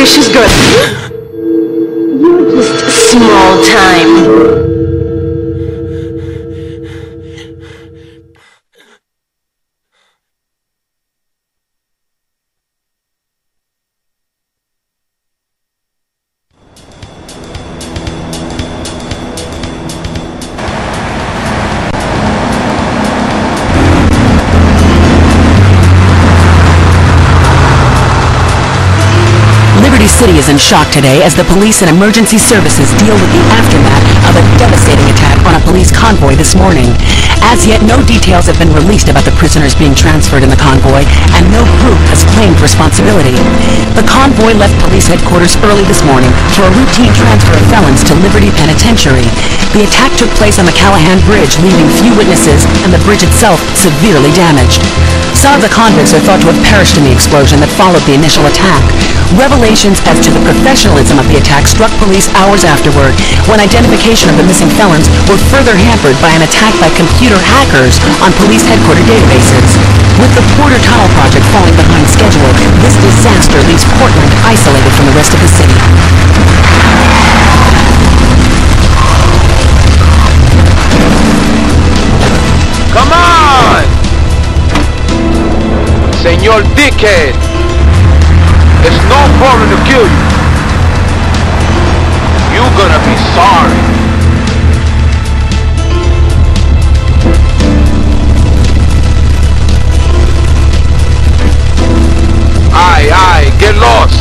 wish is good. You're just small time. City is in shock today as the police and emergency services deal with the aftermath of a devastating attack on a police convoy this morning. As yet, no details have been released about the prisoners being transferred in the convoy, and no group has claimed responsibility. The convoy left police headquarters early this morning for a routine transfer of felons to Liberty Penitentiary. The attack took place on the Callahan Bridge, leaving few witnesses and the bridge itself severely damaged. Some of the convicts are thought to have perished in the explosion that followed the initial attack. Revelations as to the professionalism of the attack struck police hours afterward, when identification of the missing felons were further hampered by an attack by computer hackers on police headquarter databases. With the Porter Tunnel project falling behind schedule, this disaster leaves Portland isolated from the rest of the city. Come on! Señor Dickhead! It's no problem to kill you. You're gonna be sorry. Aye, get lost.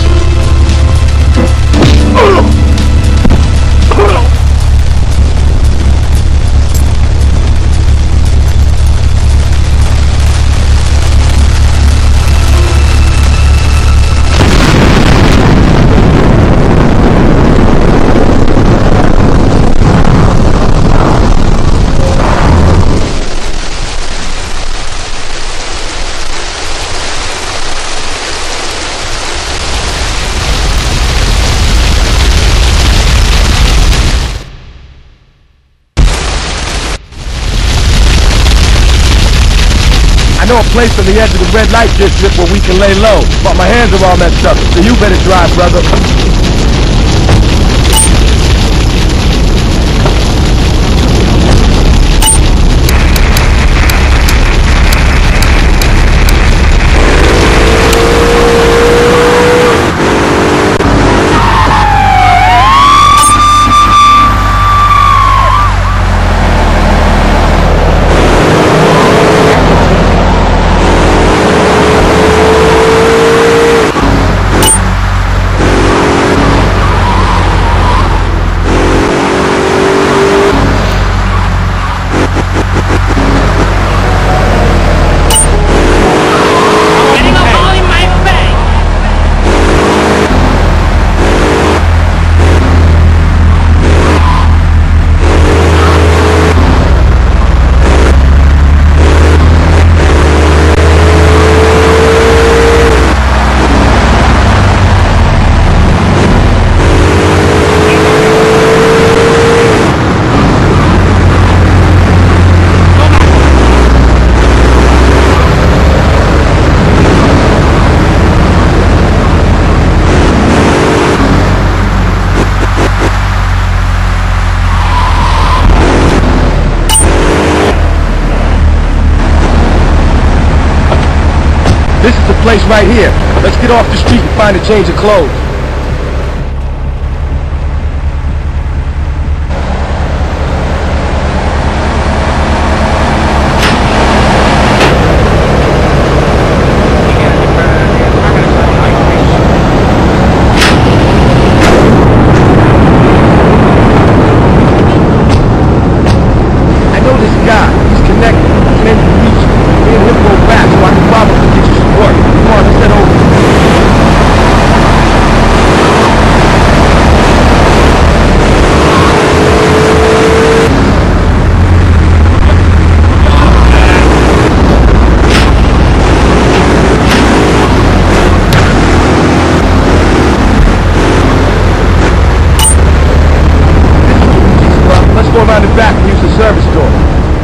I know a place on the edge of the red light district where we can lay low, but my hands are all messed up, so you better drive, brother. This is the place right here. Let's get off the street and find a change of clothes.